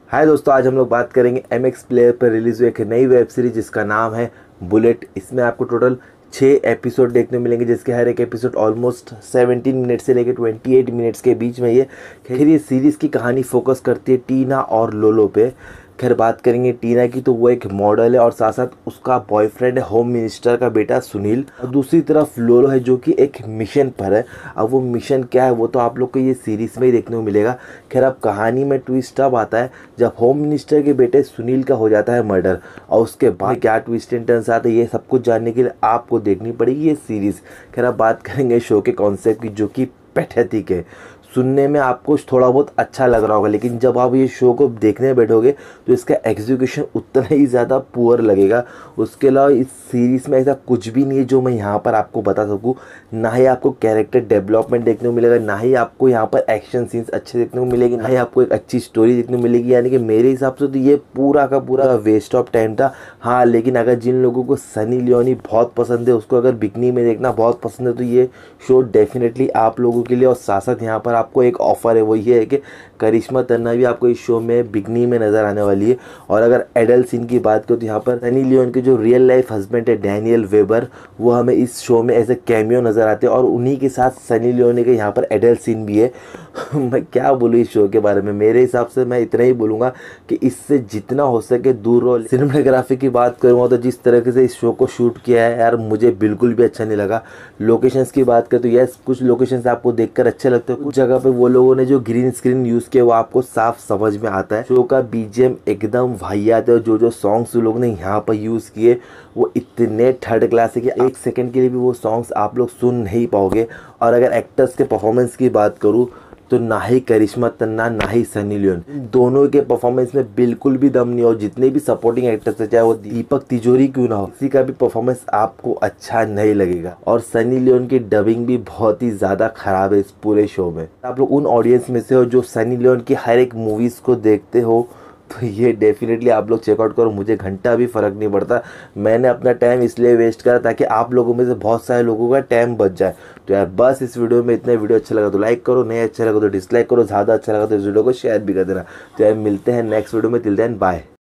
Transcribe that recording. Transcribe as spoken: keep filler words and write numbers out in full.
हाय दोस्तों, आज हम लोग बात करेंगे एम एक्स प्लेयर पर रिलीज़ हुई एक नई वेब सीरीज जिसका नाम है बुलेट। इसमें आपको टोटल छः एपिसोड देखने को मिलेंगे, जिसके हर एक एपिसोड ऑलमोस्ट सत्रह मिनट से लेकर अट्ठाईस मिनट्स के बीच में। ये खैर ये सीरीज़ की कहानी फोकस करती है टीना और लोलो पे। खैर बात करेंगे टीना की, तो वो एक मॉडल है और साथ साथ उसका बॉयफ्रेंड है होम मिनिस्टर का बेटा सुनील। और दूसरी तरफ लोलो है जो कि एक मिशन पर है। अब वो मिशन क्या है वो तो आप लोग को ये सीरीज़ में ही देखने को मिलेगा। खैर अब कहानी में ट्विस्ट अब आता है जब होम मिनिस्टर के बेटे सुनील का हो जाता है मर्डर, और उसके बाद क्या ट्विस्ट एंड टर्न्स आते हैं ये सब कुछ जानने के लिए आपको देखनी पड़ेगी ये सीरीज़। खैर अब बात करेंगे शो के कॉन्सेप्ट की, जो कि पैथेटिक है। सुनने में आपको थोड़ा बहुत अच्छा लग रहा होगा, लेकिन जब आप ये शो को देखने बैठोगे तो इसका एग्जीक्यूशन उतना ही ज़्यादा पुअर लगेगा। उसके अलावा इस सीरीज़ में ऐसा कुछ भी नहीं है जो मैं यहाँ पर आपको बता सकूँ। ना ही आपको कैरेक्टर डेवलपमेंट देखने को मिलेगा, ना ही आपको यहाँ पर एक्शन सीन्स अच्छे देखने को मिलेगी, ना ही आपको एक अच्छी स्टोरी देखने को मिलेगी। यानी कि मेरे हिसाब से तो ये पूरा का पूरा वेस्ट ऑफ टाइम था। हाँ, लेकिन अगर जिन लोगों को सनी लियोनी बहुत पसंद है, उसको अगर बिकनी में देखना बहुत पसंद है, तो ये शो डेफिनेटली आप लोगों के लिए। और साथ साथ यहाँ पर आपको एक ऑफर है, वो ये है कि करिश्मा तन्ना भी आपको इस शो में बिकनी में नज़र आने वाली है। और अगर एडल्ट सीन की बात करो तो यहाँ पर सनी लियोन के जो रियल लाइफ हस्बैंड है डैनियल वेबर, वो हमें इस शो में एज ए कैमियो नज़र आते हैं। और उन्हीं के साथ सनी लियोन के यहाँ पर एडल्ट सीन भी है। मैं क्या बोलूँ इस शो के बारे में, मेरे हिसाब से मैं इतना ही बोलूँगा कि इससे जितना हो सके दूर रहो। सिनेमेटोग्राफी की बात करूँगा तो जिस तरीके से इस शो को शूट किया है यार, मुझे बिल्कुल भी अच्छा नहीं लगा। लोकेशंस की बात करें तो यस, कुछ लोकेशंस आपको देखकर अच्छे लगते हैं, कुछ जगह पे वो लोगों ने जो ग्रीन स्क्रीन यूज़ किया वो आपको साफ समझ में आता है। शो का बीजीएम एकदम वाहियात है, और जो जो सॉन्ग्स लोग ने यहाँ पर यूज़ किए वो इतने थर्ड क्लास है कि एक सेकंड के लिए भी वो सॉन्ग्स आप लोग सुन नहीं पाओगे। और अगर एक्टर्स के परफॉर्मेंस की बात करूँ तो ना ही करिश्मा तन्ना ना ही सनी लियोन, दोनों के परफॉर्मेंस में बिल्कुल भी दम नहीं। और जितने भी सपोर्टिंग एक्टर्स है, चाहे वो दीपक तिजोरी क्यों ना हो, किसी का भी परफॉर्मेंस आपको अच्छा नहीं लगेगा। और सनी लियोन की डबिंग भी बहुत ही ज़्यादा खराब है इस पूरे शो में। आप लोग उन ऑडियंस में से हो जो सनी लियोन की हर एक मूवीज़ को देखते हो, तो ये डेफिनेटली आप लोग चेकआउट करो। मुझे घंटा भी फ़र्क नहीं पड़ता, मैंने अपना टाइम इसलिए वेस्ट करा ताकि आप लोगों में से बहुत सारे लोगों का टाइम बच जाए। तो यार बस इस वीडियो में इतना। वीडियो अच्छा लगा तो लाइक करो, नहीं अच्छा लगा तो डिसलाइक करो, ज़्यादा अच्छा लगा तो इस वीडियो को शेयर भी कर देना। तो यार मिलते हैं नेक्स्ट वीडियो में, टिल देन बाय।